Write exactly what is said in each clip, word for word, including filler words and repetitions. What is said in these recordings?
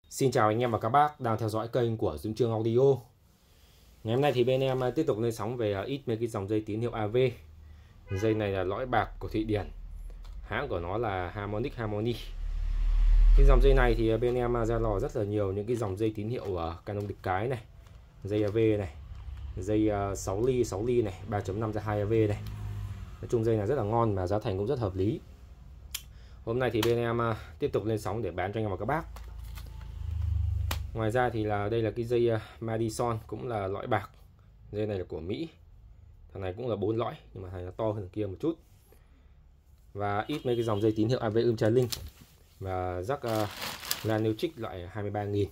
Xin chào anh em và các bác đang theo dõi kênh của Dũng Chương Audio. Ngày hôm nay thì bên em tiếp tục lên sóng về ít mấy cái dòng dây tín hiệu a vê. Dây này là lõi bạc của Thụy Điển, hãng của nó là Harmonic Harmony. Cái dòng dây này thì bên em ra lò rất là nhiều những cái dòng dây tín hiệu Canon đực cái này, dây a vê này, dây sáu ly sáu ly này, ba chấm năm ra hai a vê này. Nói chung dây này rất là ngon mà giá thành cũng rất hợp lý. Hôm nay thì bên em tiếp tục lên sóng để bán cho anh em và các bác. Ngoài ra thì là đây là cái dây Madison, cũng là lõi bạc. Dây này là của Mỹ. Thằng này cũng là bốn lõi nhưng mà thằng này nó to hơn thằng kia một chút. Và ít mấy cái dòng dây tín hiệu a vê Ultralink và jack uh, Laniotrix loại hai mươi ba nghìn.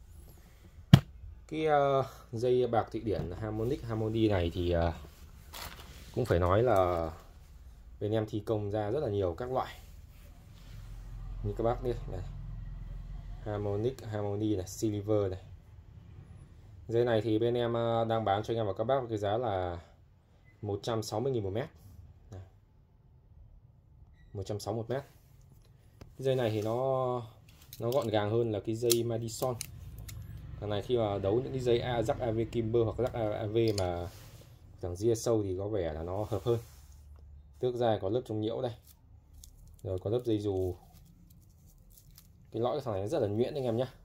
Cái uh, dây bạc Thụy Điển Harmonic Harmony này thì uh, cũng phải nói là bên em thi công ra rất là nhiều các loại. Như các bác đi này, Harmonic Harmony này, Silver này. Dây này thì bên em đang bán cho anh em và các bác với cái giá là một trăm sáu mươi nghìn một mét. Này. một trăm sáu mươi một mét. Dây này thì nó nó gọn gàng hơn là cái dây Madison. Thằng này khi mà đấu những cái dây A, jack a vê Kimber hoặc jack a vê mà thằng ria sâu thì có vẻ là nó hợp hơn. Tước ra có lớp chống nhiễu đây. Rồi có lớp dây dù. Cái lõi thằng này rất là nhuyễn anh em nhé.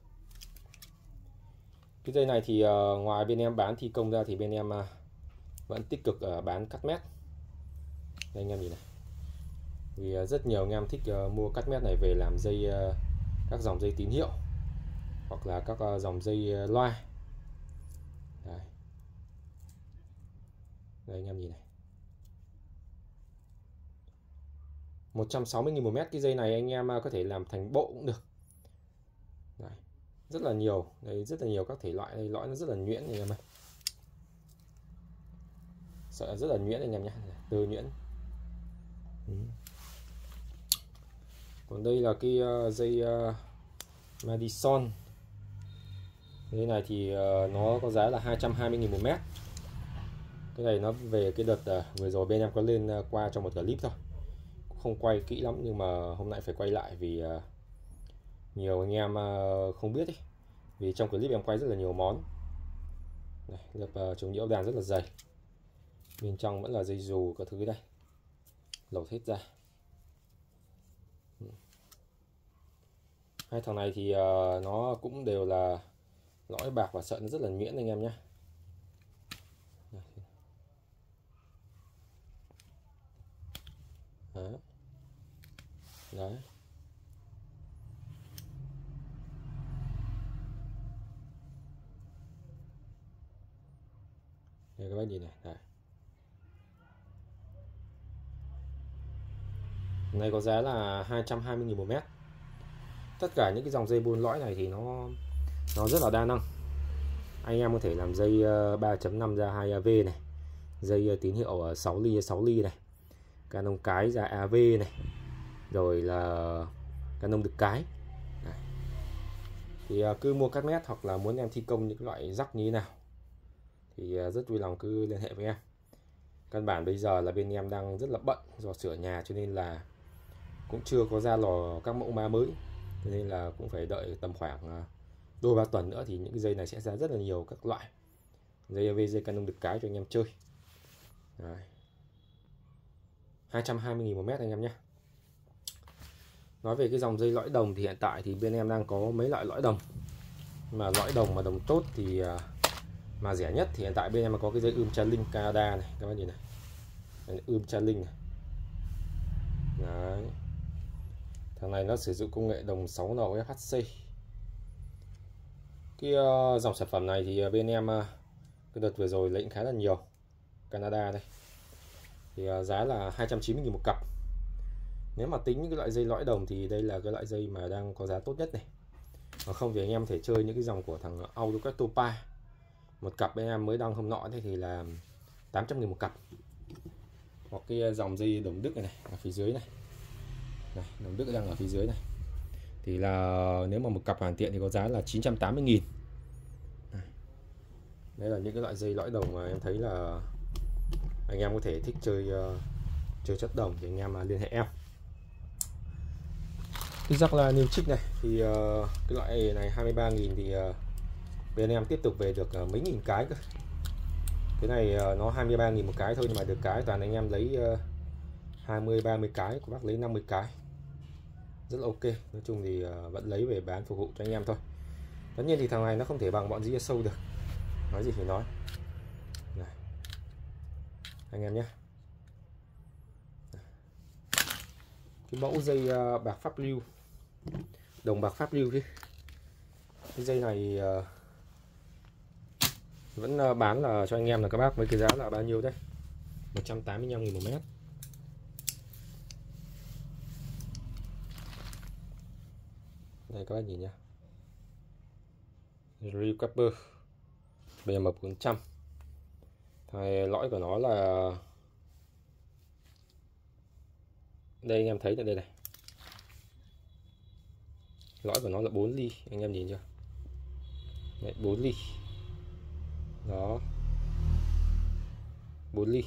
Cái dây này thì uh, ngoài bên em bán thi công ra thì bên em uh, vẫn tích cực uh, bán cắt mét. Đây anh em nhìn này. Vì uh, rất nhiều anh em thích uh, mua cắt mét này về làm dây uh, các dòng dây tín hiệu hoặc là các uh, dòng dây uh, loa. Đây. Đây anh em nhìn này. một trăm sáu mươi nghìn một mét. Cái dây này anh em uh, có thể làm thành bộ cũng được. Đấy, rất là nhiều, đây rất là nhiều các thể loại, đây lõi nó rất là nhuyễn anh em ơi. Sợ rất là nhuyễn anh em nhé, từ nhuyễn. Ừ. Còn đây là cái uh, dây uh, Madison. Dây này thì uh, nó có giá là hai trăm hai mươi nghìn một mét. Cái này nó về cái đợt uh, vừa rồi bên em có lên uh, qua trong một clip thôi, cũng không quay kỹ lắm nhưng mà hôm nay phải quay lại vì uh, nhiều anh em không biết ấy. Vì trong clip em quay rất là nhiều món này, lớp chống nhiễu đàn rất là dày, bên trong vẫn là dây dù các thứ đây, lột hết ra. Hai thằng này thì uh, nó cũng đều là lõi bạc và sợi nó rất là nhuyễn anh em nhé. Đấy. Đấy. Đây các bác nhìn này. Đấy. Này có giá là hai trăm hai mươi nghìn một mét. Tất cả những cái dòng dây buôn lõi này thì nó nó rất là đa năng. Anh em có thể làm dây ba chấm năm ra hai a vê này, dây tín hiệu sáu ly sáu ly này, Canon cái ra a vê này, rồi là Canon đực cái. Đấy. Thì cứ mua cắt mét hoặc là muốn em thi công những loại jack như thế nào thì rất vui lòng cứ liên hệ với em. Căn bản bây giờ là bên em đang rất là bận do sửa nhà cho nên là cũng chưa có ra lò các mẫu mã mới, cho nên là cũng phải đợi tầm khoảng đôi ba tuần nữa thì những cái dây này sẽ ra rất là nhiều các loại dây a vê, dây Canon đực cái cho anh em chơi. Đấy. hai trăm hai mươi nghìn một mét anh em nhé. Nói về cái dòng dây lõi đồng thì hiện tại thì bên em đang có mấy loại lõi đồng, mà lõi đồng mà đồng tốt thì mà rẻ nhất thì hiện tại bên em có cái dây Ultralink Canada này các bạn nhìn này. Đây, Ultralink này. Đấy. Thằng này nó sử dụng công nghệ đồng sáu nầu ép hát xê. Cái uh, dòng sản phẩm này thì bên em uh, cái đợt vừa rồi lấy khá là nhiều. Canada đây. Thì uh, giá là hai trăm chín mươi nghìn một cặp. Nếu mà tính những cái loại dây lõi đồng thì đây là cái loại dây mà đang có giá tốt nhất này. Còn không thì anh em có thể chơi những cái dòng của thằng Autoquest Topa. Một cặp bên em mới đăng hôm nọ thì là tám trăm nghìn một cặp. Hoặc cái dòng dây đồng Đức này, này ở phía dưới này. Này, đồng Đức đang ở phía dưới này. Thì là nếu mà một cặp hoàn thiện thì có giá là chín trăm tám mươi nghìn. Đây là những cái loại dây lõi đồng mà em thấy là anh em có thể thích chơi uh, chơi chất đồng thì anh em liên hệ em. Cái rắc là new chick này thì uh, cái loại này hai mươi ba nghìn thì uh, bên em tiếp tục về được uh, mấy nghìn cái cơ. Cái này uh, nó hai mươi ba nghìn một cái thôi, nhưng mà được cái toàn anh em lấy uh, hai mươi ba mươi cái, của bác lấy năm mươi cái, rất là ok. Nói chung thì uh, vẫn lấy về bán phục vụ cho anh em thôi. Tất nhiên thì thằng này nó không thể bằng bọn gi ét o được, nói gì thì nói này, anh em nhé. Cái mẫu dây uh, bạc Pháp Lưu, đồng bạc Pháp Lưu đi. Cái dây này uh, vẫn uh, bán là cho anh em là các bác với cái giá là bao nhiêu đấy, một trăm tám mươi lăm nghìn một mét. Đây các bác nhìn nhá, Real Copper B M bốn trăm. Thì lõi của nó là đây, anh em thấy tại đây này, lõi của nó là bốn ly, anh em nhìn chưa? Đấy, bốn ly đó, bốn ly.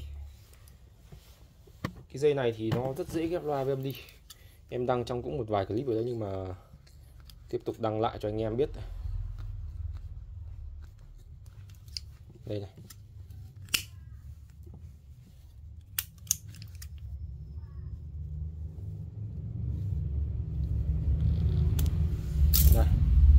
Cái dây này thì nó rất dễ ghép loa với âm đi, em đăng trong cũng một vài clip rồi đấy, nhưng mà tiếp tục đăng lại cho anh em biết. Đây này, đây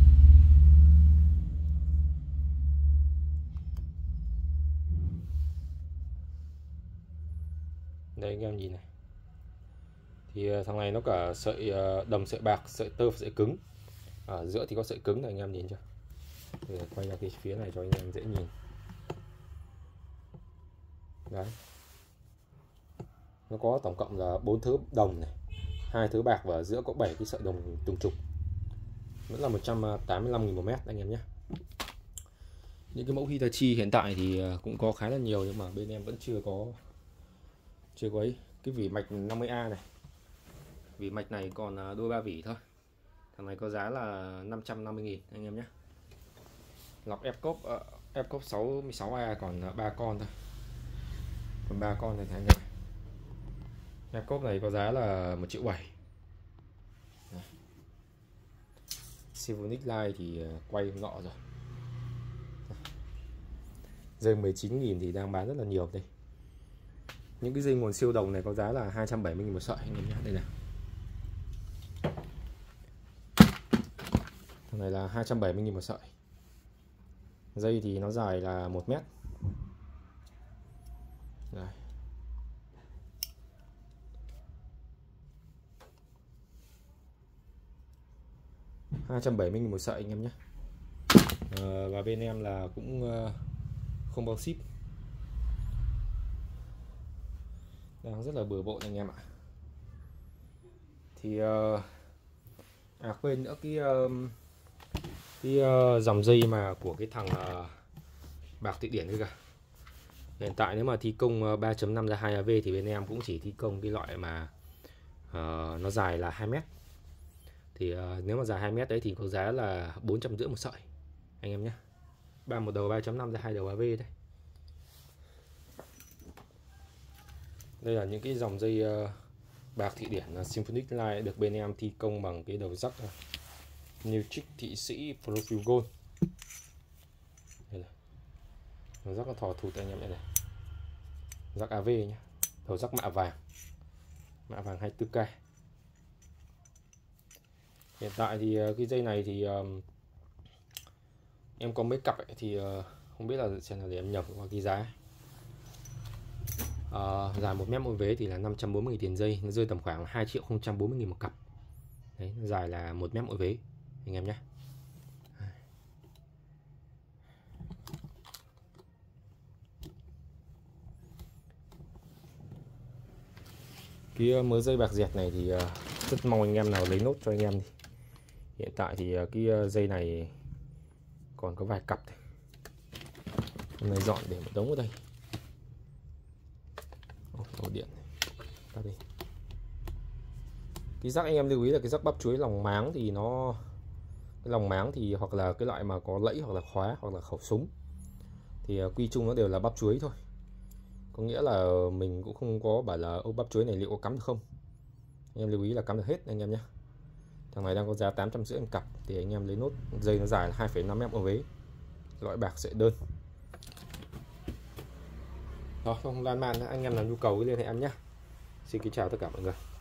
đây anh em nhìn này, thì thằng này nó cả sợi đồng, sợi bạc, sợi tơ và sợi cứng. Ở giữa thì có sợi cứng này, anh em nhìn chưa? Để quay ra cái phía này cho anh em dễ nhìn. Đấy, nó có tổng cộng là bốn thớ đồng này, hai thớ bạc, và ở giữa có bảy cái sợi đồng trùng trục, vẫn là một trăm tám mươi lăm nghìn một mét anh em nhé. Những cái mẫu Hitachi hiện tại thì cũng có khá là nhiều, nhưng mà bên em vẫn chưa có chưa có ấy. Cái vỉ mạch năm mươi A này, vỉ mạch này còn đôi ba vỉ thôi. Thằng này có giá là năm trăm năm mươi nghìn anh em nhé. Lọc F-cop uh, F-cop sáu mươi sáu A còn ba con thôi, còn ba con này anh em. F-cop này có giá là một triệu bảy. Symphonic Line thì quay ngọ rồi. Dây mười chín nghìn thì đang bán rất là nhiều đây. Những cái dây nguồn siêu đồng này có giá là hai trăm bảy mươi nghìn một sợi anh em nhé. Đây này, thằng này là hai trăm bảy mươi nghìn một sợi. Dây thì nó dài là một mét. Đây. hai trăm bảy mươi nghìn một sợi anh em nhé. À, và bên em là cũng uh, không bao ship, đang rất là bừa bộn anh em ạ. Thì uh, à quên nữa, cái uh, cái uh, dòng dây mà của cái thằng uh, bạc Thụy Điển kia kìa. Hiện tại nếu mà thi công uh, ba chấm năm ra hai A V thì bên em cũng chỉ thi công cái loại mà uh, nó dài là hai mét. Thì uh, nếu mà dài hai mét đấy thì có giá là bốn trăm rưỡi một sợi anh em nhé. Ba một đầu ba chấm năm ra hai đầu A V đây. Đây là những cái dòng dây uh, bạc Thụy Điển là Symphonic Line được bên em thi công bằng cái đầu rắc uh, New Chick Thụy Sĩ Profile Gold. Đây là đầu rắc nó thò thụt anh em này, rắc A V nhé, đầu rắc mạ vàng, mạ vàng hai mươi tư K. Hiện tại thì cái dây này thì um, em có mấy cặp ấy, thì uh, không biết là xem là để em nhập qua cái giá. Uh, dài một mét mỗi vế thì là năm trăm bốn mươi nghìn tiền dây, nó rơi tầm khoảng hai triệu không trăm bốn mươi nghìn một cặp. Đấy, dài là một mét mỗi vế anh em nhé. Cái mớ dây bạc dẹt này thì uh, rất mong anh em nào lấy nốt cho anh em đi. Hiện tại thì uh, cái uh, dây này còn có vài cặp thôi. Hôm nay dọn để một đống ở đây. Ổ điện này. Đi. Cái rắc anh em lưu ý là cái rắc bắp chuối lòng máng thì nó, cái lòng máng thì hoặc là cái loại mà có lẫy hoặc là khóa hoặc là khẩu súng thì uh, quy chung nó đều là bắp chuối thôi. Có nghĩa là mình cũng không có bảo là ô bắp chuối này liệu có cắm được không. Anh em lưu ý là cắm được hết anh em nhé. Thằng này đang có giá tám trăm rưỡi một cặp, thì anh em lấy nốt. Dây nó dài là hai phẩy năm mét một vế, lõi bạc sợi đơn. Rồi, không lan man, anh em nào nhu cầu liên hệ em nhé. Xin kính chào tất cả mọi người.